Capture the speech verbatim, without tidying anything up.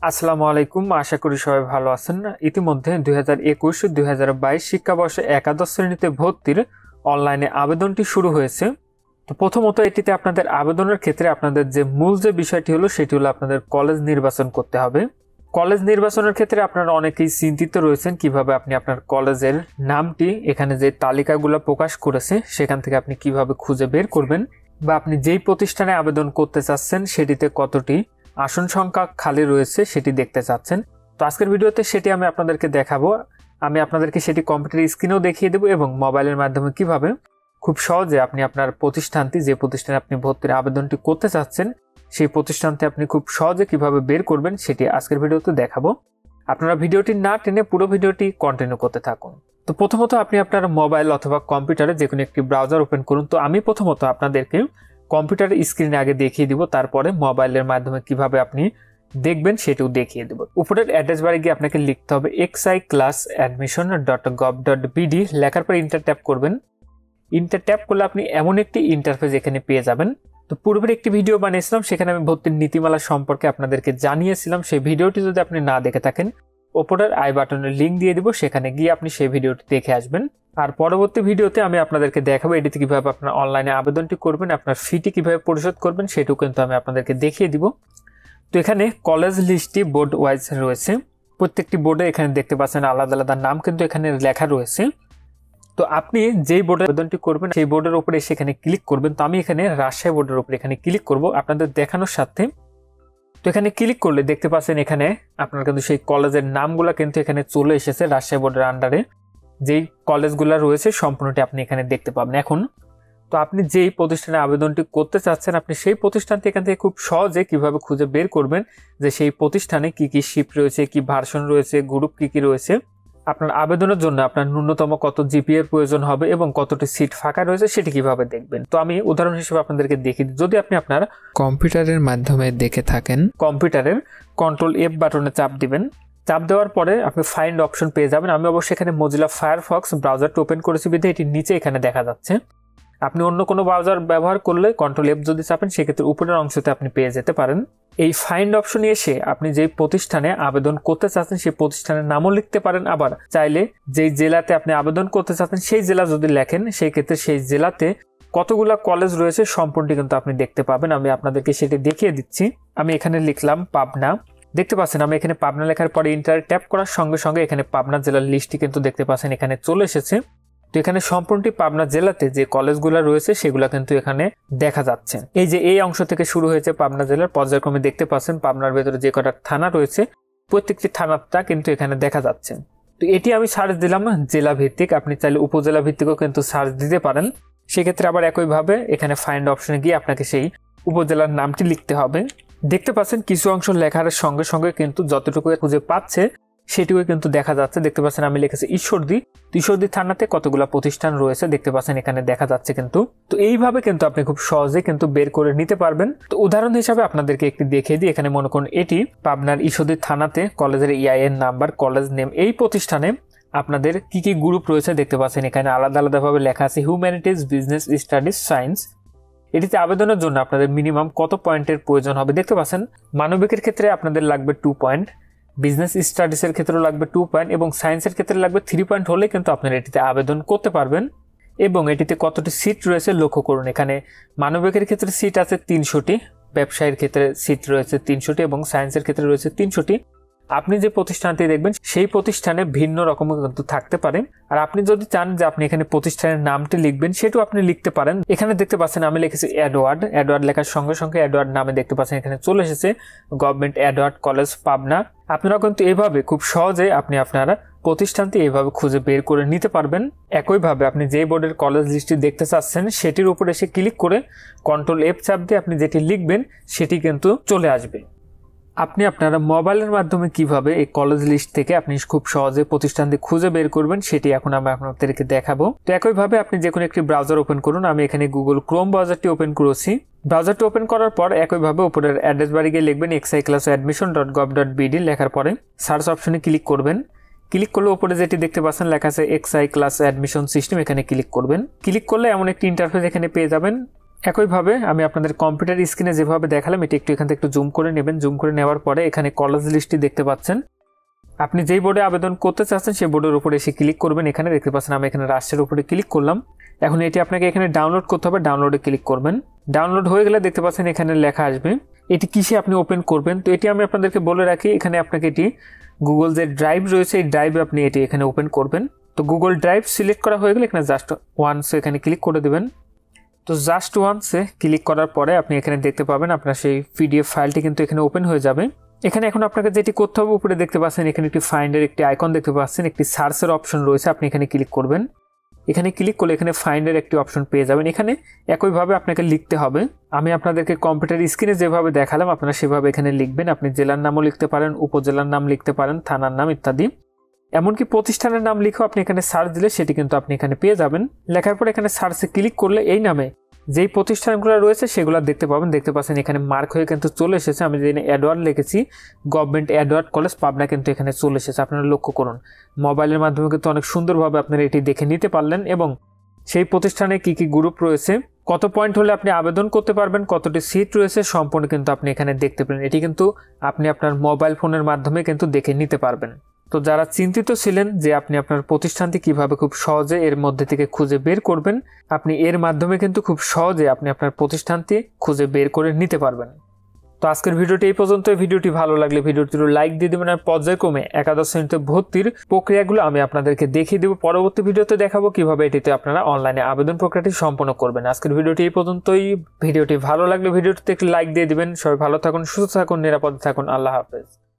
আসসালামু আলাইকুম, আশা করি সবাই ভালো আছেন। ইতিমধ্যে দুই হাজার একুশ দুই হাজার বাইশ শিক্ষাবর্ষে একাদশ শ্রেণীতে ভর্তির অনলাইনে আবেদনটি শুরু হয়েছে। তো প্রথমত এটিতে আপনাদের আবেদনের ক্ষেত্রে আপনাদের যে মূল যে বিষয়টি হলো সেটি হলো আপনাদের কলেজ নির্বাচন করতে হবে। কলেজ নির্বাচনের ক্ষেত্রে আপনারা অনেকেই চিন্তিত রয়েছেন কিভাবে আপনি আপনার কলেজের নামটি এখানে যে তালিকাগুলো প্রকাশ করেছে সেখান থেকে আপনি কিভাবে খুঁজে বের করবেন, বা আপনি যেই প্রতিষ্ঠানে আবেদন করতে চাচ্ছেন সেটিতে কতটি আসন সংখ্যা খালি রয়েছে সেটি দেখতে চাচ্ছেন। তো আজকের ভিডিওতে সেটি আমি আপনাদেরকে দেখাবো। আমি আপনাদেরকে সেটি কম্পিউটার স্ক্রিনেও দেখিয়ে দেবো এবং মোবাইলের মাধ্যমে কিভাবে খুব সহজে আপনি আপনার প্রতিষ্ঠানটি, যে প্রতিষ্ঠানে আপনি ভর্তির আবেদনটি করতে চাচ্ছেন সেই প্রতিষ্ঠানটি আপনি খুব সহজে কিভাবে বের করবেন সেটি আজকের ভিডিওতে দেখাবো। আপনারা ভিডিওটি না টেনে পুরো ভিডিওটি কন্টিনিউ করতে থাকুন। তো প্রথমত আপনি আপনার মোবাইল অথবা কম্পিউটারে যে কোনো একটি ব্রাউজার ওপেন করুন। তো আমি প্রথমত আপনাদেরকে কম্পিউটারের স্ক্রিনে আগে দেখিয়ে দিব, তারপরে মোবাইলের মাধ্যমে কিভাবে আপনি দেখবেন সেটিও দেখিয়ে দেব। উপরের অ্যাড্রেস বারে গিয়ে আপনাকে লিখতে হবে XI class admission dot gov dot BD. লেখার পর ইন্টার ট্যাপ করবেন। ইন্টার ট্যাপ করলে আপনি এমন একটি ইন্টারফেস এখানে পেয়ে যাবেন। তো পূর্বের একটি ভিডিও বানিয়েছিলাম, সেখানে আমি ভর্তির নীতিমালা সম্পর্কে আপনাদেরকে জানিয়েছিলাম। সেই ভিডিওটি যদি আপনি না দেখে থাকেন, ওপরের আই বাটনের লিঙ্ক দিয়ে দিব, সেখানে গিয়ে আপনি সেই ভিডিওটি দেখে আসবেন। আর পরবর্তী ভিডিওতে আমি আপনাদেরকে দেখাবো এটিতে কিভাবে আপনার অনলাইনে আবেদনটি করবেন, আপনার ফিটি কিভাবে পরিশোধ করবেন সেটাও কিন্তু আমি আপনাদেরকে দেখিয়ে দিব। তো এখানে কলেজ লিস্টটি বোর্ড ওয়াইজ রয়েছে। প্রত্যেকটি বোর্ডে এখানে দেখতে পাচ্ছেন আলাদা আলাদা নাম কিন্তু এখানে লেখা রয়েছে। তো আপনি যেই বোর্ডে আবেদনটি করবেন সেই বোর্ডের উপরে সেখানে ক্লিক করবেন। তো আমি এখানে রাজশাহী বোর্ডের উপরে এখানে ক্লিক করব আপনাদের দেখানোর সাথে। তো এখানে ক্লিক করলে দেখতে পাচ্ছেন এখানে আপনার কিন্তু সেই কলেজের নামগুলো কিন্তু এখানে চলে এসেছে। রাজশাহী বোর্ডের আন্ডারে যেই কলেজগুলো রয়েছে সম্পূর্ণটি আপনি এখানে দেখতে পাবেন এখন। তো আপনি যেই প্রতিষ্ঠানে আবেদনটি করতে চাচ্ছেন আপনি সেই প্রতিষ্ঠানটি এখান থেকে খুব সহজে কিভাবে খুঁজে বের করবেন যে সেই প্রতিষ্ঠানে কি কি শিফট রয়েছে, কি ভার্সন রয়েছে, গ্রুপ কি কি রয়েছে, আপনার আবেদনের জন্য আপনার ন্যূনতম কত জিপিএ এর প্রয়োজন হবে এবং কতটি সিট ফাঁকা রয়েছে সেটি কিভাবে দেখবেন। তো আমি উদাহরণ হিসেবে আপনাদেরকে দেখিয়ে দিই। যদি আপনি আপনার কম্পিউটারের মাধ্যমে দেখে থাকেন, কম্পিউটারের কন্ট্রোল এফ বাটনে চাপ দিবেন। চাপ দেওয়ার পরে আপনি ফাইন্ড অপশন পেয়ে যাবেন। আমি অবশ্যই এখানে মজিলা ফায়ারফক্স ব্রাউজারটি ওপেন করেছি বিধে এটি নিচে এখানে দেখা যাচ্ছে। আপনি অন্য কোনো ব্রাউজার ব্যবহার করলে কন্ট্রোল এফ যদি চাপেন সেক্ষেত্রে উপরের অংশতে আপনি পেয়ে যেতে পারেন। এই ফাইন্ড অপশনে এসে আপনি যেই প্রতিষ্ঠানে আবেদন করতে চাচ্ছেন সেই প্রতিষ্ঠানের নামও লিখতে পারেন। আবার চাইলে যেই জেলাতে আপনি আবেদন করতে চাচ্ছেন সেই জেলা যদি লেখেন সেই ক্ষেত্রে সেই জেলাতে কতগুলা কলেজ রয়েছে সম্পূর্ণটি কিন্তু আপনি দেখতে পাবেন। আমি আপনাদেরকে সেটি দেখিয়ে দিচ্ছি। আমি এখানে লিখলাম পাবনা। দেখতে পাচ্ছেন আমি এখানে পাবনা লেখার পরে ইন্টার ট্যাপ করার সঙ্গে সঙ্গে এখানে পাবনা জেলার লিস্টটি কিন্তু দেখতে পাচ্ছেন এখানে চলে এসেছে। তো এখানে সম্পূর্ণটি পাবনা জেলাতে যে কলেজগুলো রয়েছে সেগুলো কিন্তু এখানে দেখা যাচ্ছে। এই যে এই অংশ থেকে শুরু হয়েছে পাবনা জেলার পর্যায়ক্রমে দেখতে পাচ্ছেন পাবনার ভেতরে যে কটা থানা রয়েছে প্রত্যেকটি থানাটা কিন্তু এখানে দেখা যাচ্ছে। তো এটি আমি সার্চ দিলাম জেলা ভিত্তিক, আপনি চাইলে উপজেলা ভিত্তিকও কিন্তু সার্চ দিতে পারেন। সেক্ষেত্রে আবার একইভাবে এখানে ফাইন্ড অপশনে গিয়ে আপনাকে সেই উপজেলার নামটি লিখতে হবে। দেখতে পাচ্ছেন কিছু অংশ লেখার সঙ্গে সঙ্গে কিন্তু যতটুকু খুঁজে পাচ্ছে সেটিও কিন্তু দেখা যাচ্ছে। দেখতে পাচ্ছেন আমি লিখেছি ঈশ্বরদী। ঈশ্বরদী থানাতে কতগুলো প্রতিষ্ঠান রয়েছে দেখতে পাচ্ছেন এখানে দেখা যাচ্ছে কিন্তু। তো এইভাবে কিন্তু আপনি খুব সহজে কিন্তু বের করে নিতে পারবেন। তো উদাহরণ হিসাবে আপনাদেরকে একটি দেখিয়ে দিই। এখানে মনে করুন এটি পাবনার ঈশ্বরদী থানাতে কলেজের ইআইএন নাম্বার, কলেজ নেম, এই প্রতিষ্ঠানে আপনাদের কি কি গ্রুপ রয়েছে দেখতে পাচ্ছেন এখানে আলাদা আলাদাভাবে লেখা আছে হিউম্যানিটিজ, বিজনেস স্টাডিজ, সায়েন্স। এটিতে আবেদনের জন্য আপনাদের মিনিমাম কত পয়েন্টের প্রয়োজন হবে দেখতে পাচ্ছেন। মানবিকের ক্ষেত্রে আপনাদের লাগবে টু পয়েন্ট, বিজনেস স্টাডিজের ক্ষেত্রেও লাগবে টু পয়েন্ট এবং সায়েন্সের ক্ষেত্রে লাগবে থ্রি পয়েন্ট হলে কিন্তু আপনারা এটিতে আবেদন করতে পারবেন। এবং এটিতে কতটি সিট রয়েছে লক্ষ্য করুন। এখানে মানবিকের ক্ষেত্রে সিট আছে তিনশোটি, ব্যবসায়ের ক্ষেত্রে সিট রয়েছে তিনশোটি এবং সায়েন্সের ক্ষেত্রে রয়েছে তিনশোটি। আপনি যে প্রতিষ্ঠানটি দেখবেন সেই প্রতিষ্ঠানে ভিন্ন রকমের কিন্তু থাকতে পারে। আর আপনি যদি চান যে আপনি এখানে প্রতিষ্ঠানের নামটি লিখবেন সেটাও আপনি লিখতে পারেন। এখানে দেখতে পাচ্ছেন আমি লিখেছি এডওয়ার্ড। এডওয়ার্ড লেখার সঙ্গে সঙ্গে এডওয়ার্ড নামে দেখতে পাচ্ছেন এখানে চলে এসেছে গভর্নমেন্ট এডওয়ার্ড কলেজ পাবনা। আপনারা কিন্তু এইভাবে খুব সহজে আপনি আপনারা প্রতিষ্ঠানটি এইভাবে খুঁজে বের করে নিতে পারবেন। একইভাবে আপনি যে বোর্ডের কলেজ লিস্টটি দেখতে চাচ্ছেন সেটির উপরে এসে ক্লিক করে কন্ট্রোল এফ চাপ দিয়ে আপনি যেটি লিখবেন সেটি কিন্তু চলে আসবে। আপনি আপনারা মোবাইলের মাধ্যমে কিভাবে এই কলেজ লিস্ট থেকে আপনি খুব সহজে প্রতিষ্ঠানটি খুঁজে বের করবেন সেটি এখন আমি আপনাদেরকে দেখাবো। তো একইভাবে আপনি যে কোনো একটি ব্রাউজার ওপেন করুন। আমি এখানে গুগল ক্রোম ব্রাউজারটি ওপেন করেছি। ব্রাউজারটি ওপেন করার পর একইভাবে উপরের অ্যাড্রেস বারে গিয়ে লিখবেন XI class admission dot gov dot BD. লেখার পরে সার্চ অপশনে ক্লিক করবেন। ক্লিক করলে উপরে যেটি দেখতে পাচ্ছেন লেখা আছে এক্সআই ক্লাস অ্যাডমিশন সিস্টেম, এখানে ক্লিক করবেন। ক্লিক করলে এমন একটি ইন্টারফেস এখানে পেয়ে যাবেন। একইভাবে আমি আপনাদের কম্পিউটার স্ক্রিনে যেভাবে দেখালাম এটি একটু এখান থেকে একটু জুম করে নেবেন। জুম করে নেওয়ার পরে এখানে কলেজ লিস্টটি দেখতে পাচ্ছেন। আপনি যেই বোর্ডে আবেদন করতে চাচ্ছেন সেই বোর্ডের উপরে এসে ক্লিক করবেন। এখানে দেখতে পাচ্ছেন আমি এখানে রাষ্ট্রের উপরে ক্লিক করলাম। এখন এটি আপনাকে এখানে ডাউনলোড করতে হবে, ডাউনলোডে ক্লিক করবেন। ডাউনলোড হয়ে গেলে দেখতে পাচ্ছেন এখানে লেখা আসবে এটি কিসে আপনি ওপেন করবেন। তো এটি আমি আপনাদেরকে বলে রাখি, এখানে আপনাকে এটি গুগল যে ড্রাইভ রয়েছে এই ড্রাইভে আপনি এটি এখানে ওপেন করবেন। তো গুগল ড্রাইভ সিলেক্ট করা হয়ে গেলে এখানে জাস্ট ওয়ান্স এখানে ক্লিক করে দেবেন। তো জাস্ট ওয়ান্সে ক্লিক করার পরে আপনি এখানে দেখতে পাবেন আপনার সেই পিডিএফ ফাইলটি কিন্তু এখানে ওপেন হয়ে যাবে। এখানে এখন আপনাকে যেটি করতে হবে, উপরে দেখতে পাচ্ছেন এখানে একটি ফাইন্ডের একটি আইকন দেখতে পাচ্ছেন, একটি সার্চের অপশন রয়েছে, আপনি এখানে ক্লিক করবেন। এখানে ক্লিক করলে এখানে ফাইন্ডের একটি অপশন পেয়ে যাবেন। এখানে একইভাবে আপনাকে লিখতে হবে, আমি আপনাদেরকে কম্পিউটার স্ক্রিনে যেভাবে দেখালাম আপনারা সেভাবে এখানে লিখবেন। আপনি জেলার নামও লিখতে পারেন, উপজেলার নাম লিখতে পারেন, থানার নাম ইত্যাদি, এমনকি প্রতিষ্ঠানের নাম লিখেও আপনি এখানে সার্চ দিলে সেটি কিন্তু আপনি এখানে পেয়ে যাবেন। লেখার পর এখানে সার্চে ক্লিক করলে এই নামে যেই প্রতিষ্ঠানগুলো রয়েছে সেগুলো দেখতে পাবেন। দেখতে পাচ্ছেন এখানে মার্ক হয়ে কিন্তু চলে এসেছে। আমি যেখানে অ্যাডওয়ার্ড লিখেছি গভর্নমেন্ট অ্যাডওয়ার্ড কলেজ পাবনা কিন্তু এখানে চলে এসেছে। আপনারা লক্ষ্য করুন, মোবাইলের মাধ্যমে কিন্তু অনেক সুন্দরভাবে আপনারা এটি দেখে নিতে পারলেন এবং সেই প্রতিষ্ঠানে কি কি গ্রুপ রয়েছে, কত পয়েন্ট হলে আপনি আবেদন করতে পারবেন, কতটি সিট রয়েছে সম্পূর্ণ কিন্তু আপনি এখানে দেখতে পেলেন। এটি কিন্তু আপনি আপনার মোবাইল ফোনের মাধ্যমে কিন্তু দেখে নিতে পারবেন। তো যারা চিন্তিত ছিলেন যে আপনি আপনার প্রতিষ্ঠানটি কিভাবে খুব সহজে এর মধ্যে থেকে খুঁজে বের করবেন, আপনি এর মাধ্যমে কিন্তু খুব সহজে আপনি আপনার প্রতিষ্ঠানটি খুঁজে বের করে নিতে পারবেন। তো আজকের ভিডিওটি এই পর্যন্ত। ভিডিওটি ভালো লাগলে ভিডিওটির লাইক দিয়ে দেবেন আর পর্যায়ক্রমে একাদশ শ্রেণীতে ভর্তির প্রক্রিয়াগুলো আমি আপনাদেরকে দেখিয়ে দেবো। পরবর্তী ভিডিওতে দেখাবো কিভাবে এটিতে আপনারা অনলাইনে আবেদন প্রক্রিয়াটি সম্পন্ন করবেন। আজকের ভিডিওটি এই পর্যন্তই। ভিডিওটি ভালো লাগলে ভিডিওটিতে একটি লাইক দিয়ে দিবেন। সবাই ভালো থাকুন, সুস্থ থাকুন, নিরাপদে থাকুন। আল্লাহ হাফেজ।